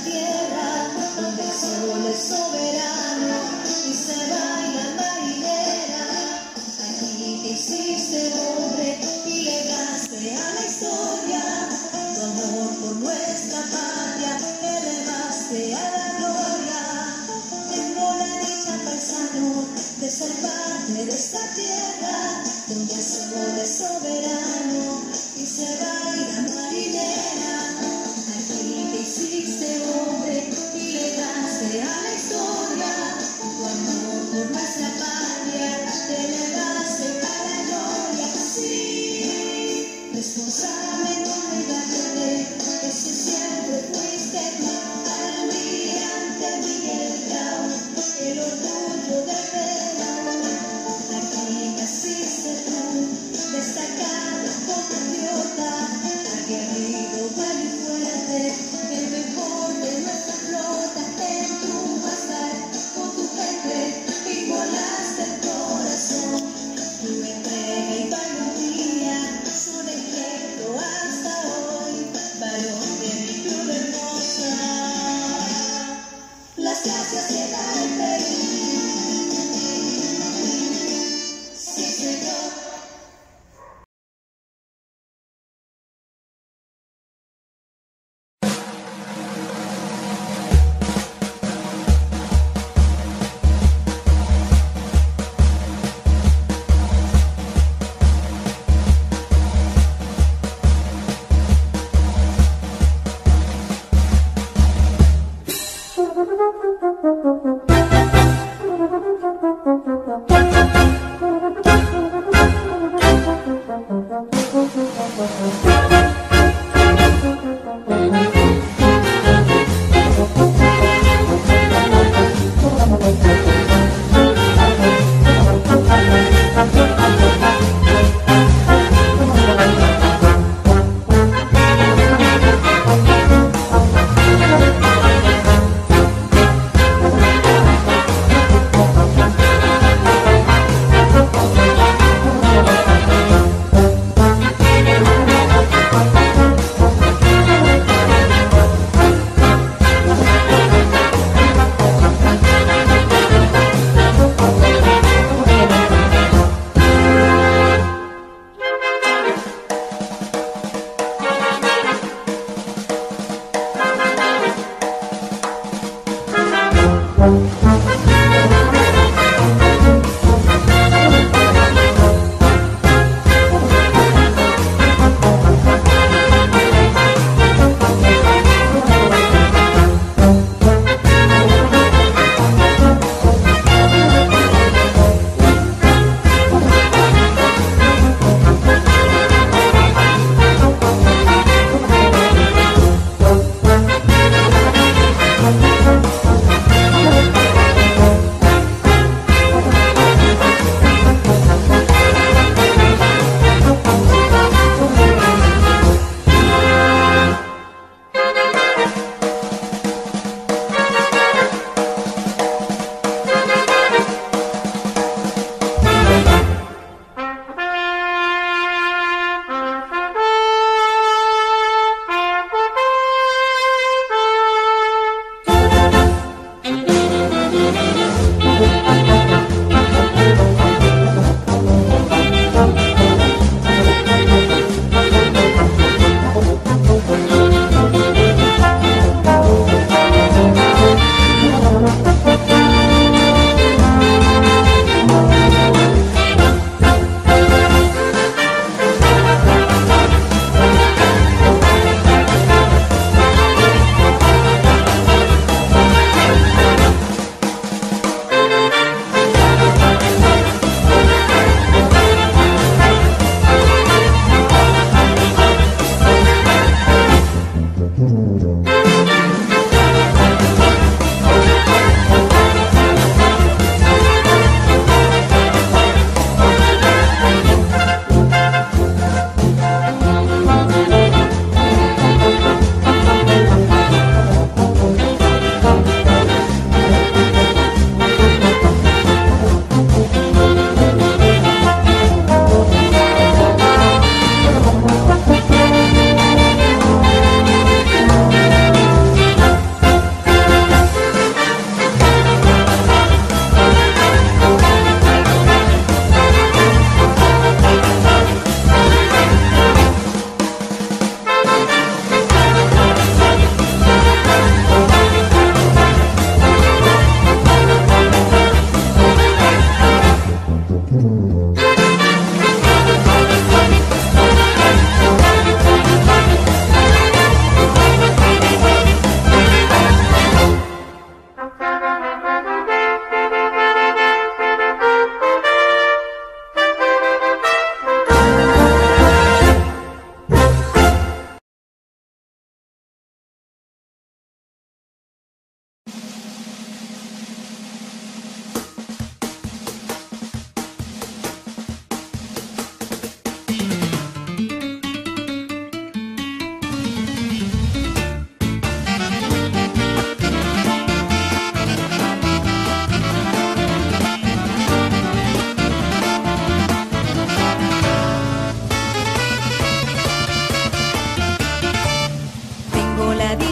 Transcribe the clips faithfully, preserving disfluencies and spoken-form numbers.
tierra donde el sol es soberano y se baila marinera. Aquí te hiciste hombre y llegaste a la historia. Tu amor por nuestra patria elevaste a la gloria. Tengo la dicha, paisano, de ser parte de esta tierra donde el sol es soberano y se baila marinera. Aquí te hiciste hombre y llegaste a la historia. Tu amor por nuestra patria te elevaste a la gloria. Sí, responsable no me gané, que si siempre fuiste tú, almirante Miguel Grau, el orgullo de Perú. Aquí naciste tú, destacado compatriota.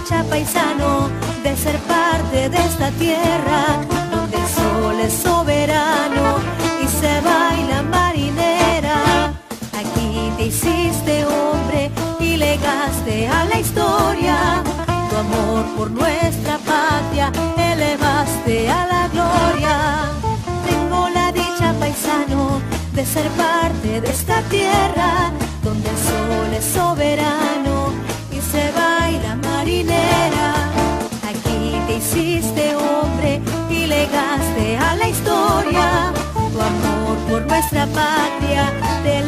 dicha, paisano, de ser parte de esta tierra, donde el sol es soberano y se baila marinera. Aquí te hiciste hombre y legaste a la historia tu amor por nuestra patria, elevaste a la gloria. Tengo la dicha, paisano, de ser parte de esta tierra, donde el sol es soberano y se baila marinera. Aquí te hiciste hombre y legaste a la historia tu amor por nuestra patria, te